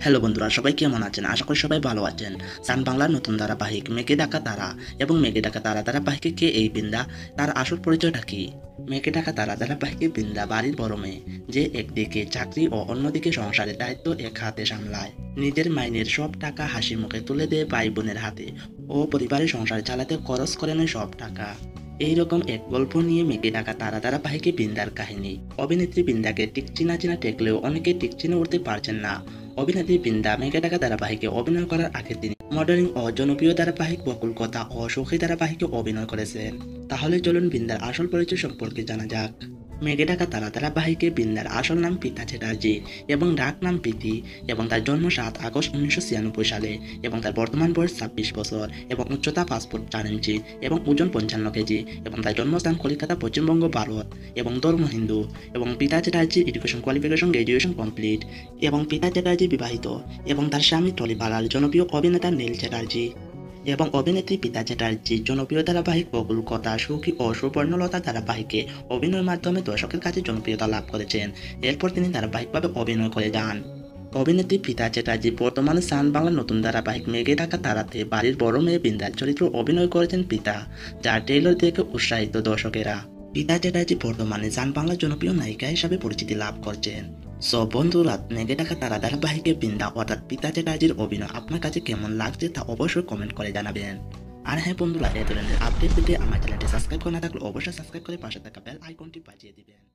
Hello বন্ধুরা, সবাই কেমন আছেন? আশা করি সবাই ভালো আছেন। সান বাংলার নতুন ধারাবাহিক মেঘে ডাকা তারা এবং মেঘে ডাকা তারা ধারাবাহিকে কে এই বৃন্দা, তার আসল পরিচয়টা কি? মেঘে ডাকা তারা ধারাবাহিকে বৃন্দা বাড়ির বড় মেয়ে, যে একদিকে চাকরি ও অন্যদিকে সংসারের দায়িত্ব এক হাতে সামলায়। নিজের মাইনের সব টাকা হাসি মুখে তুলে দেয় ভাই বোনের হাতে ও পরিবারের সংসার চালাতে খরচ করে নেয় সব টাকা। এইরকম এক গল্প নিয়ে মেঘে ডাকা তারা ধারাবাহিকে বৃন্দার কাহিনী। অভিনেত্রী বৃন্দাকে ঠিক চিনা চিনা ঠেকলেও অনেকে ঠিক চিনে উঠতে পারছেন না। অভিনেত্রী বৃন্দা মেঘে ডাকা ধারাবাহিকে অভিনয় করার আগে তিনি মডেলিং ও জনপ্রিয় ধারাবাহিক বকুল কথা ও সুখী ধারাবাহিকে অভিনয় করেছেন। তাহলে চলুন বৃন্দার আসল পরিচয় সম্পর্কে জানা যাক। মেঘে ডাকা তারা ধারাবাহিকে বৃন্দার আসল নাম পিতা চ্যাটার্জি এবং ডাক নাম প্রীতি, এবং তার জন্ম 7 আগস্ট 1996 সালে, এবং তার বর্তমান বয়স 26 বছর, এবং উচ্চতা 5 ফুট 4 ইঞ্চি এবং ওজন 55 কেজি, এবং তার জন্মস্থান কলকাতা, পশ্চিমবঙ্গ, ভারত, এবং ধর্ম হিন্দু। এবং পিতা চ্যাটার্জির এডুকেশন কোয়ালিফিকেশন গ্র্যাজুয়েশন কমপ্লিট, এবং পিতা চ্যাটার্জি বিবাহিত, এবং তার স্বামী টলিপাড়ার জনপ্রিয় অভিনেতা নীল চ্যাটার্জি। এবং অভিনেত্রী পিতা চ্যাটার্জির জনপ্রিয় ধারাবাহিক বকুল কথা, সুখী ও সুবর্ণলতা ধারাবাহিকে অভিনয়ের মাধ্যমে দর্শকের কাছে জনপ্রিয়তা লাভ করেছেন। এরপর তিনি ধারাবাহিকভাবে অভিনয় করে যান। অভিনেত্রী পিতা চ্যাটার্জি বর্তমানে সান বাংলার নতুন ধারাবাহিক মেঘে ডাকা তারাতে বাড়ির বড় মেয়ে বৃন্দার চরিত্র অভিনয় করেছেন পিতা, যার ট্রেইলার দেখে উৎসাহিত দর্শকেরা। পিতা চ্যাটার্জি বর্তমানে সান বাংলার জনপ্রিয় নায়িকা হিসাবে পরিচিতি লাভ করছেন। সো বন্ধুরা, মেঘে ডাকা তারা ধারাবাহিকে বৃন্দা অর্থাৎ পিতা চ্যাটার্জির অভিনয় আপনার কাছে কেমন লাগছে তা অবশ্যই কমেন্ট করে জানাবেন। আর হ্যাঁ বন্ধুরা, এই ধরনের আপডেট পেতে আমার চ্যানেলটি সাবস্ক্রাইব করে না থাকলে অবশ্যই সাবস্ক্রাইব করে পাশে থাকা বেল আইকনটি বাজিয়ে দিবেন।